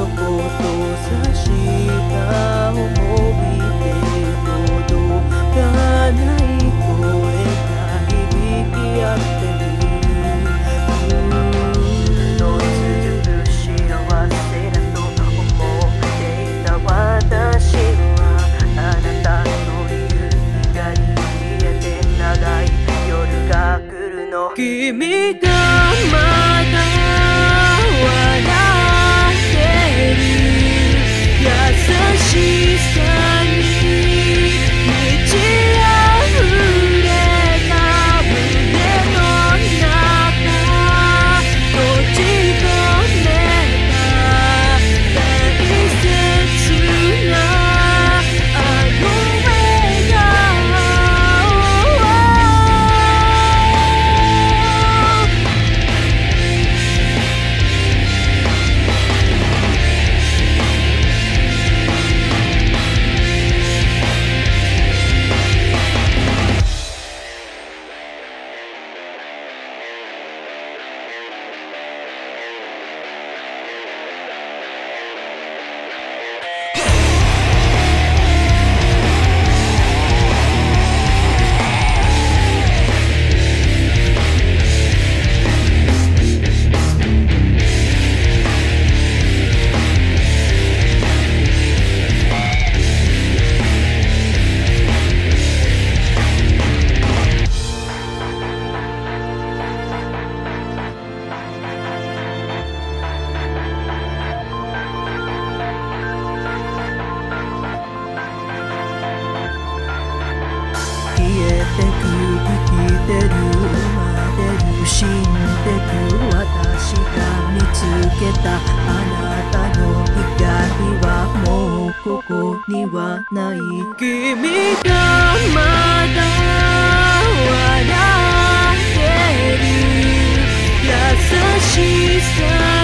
そこと差した思い出届かない声が響き合ってる。ずっと続く幸せだと思っていた私は、あなたのいる光に消えて長い夜が来るの。君がまだ笑ってる優しさに満ち溢れた胸の中閉じ込めた大切なあの笑顔。生きてるまで死んでく私が見つけたあなたの光はもうここにはない。君がまだ笑ってる優しさ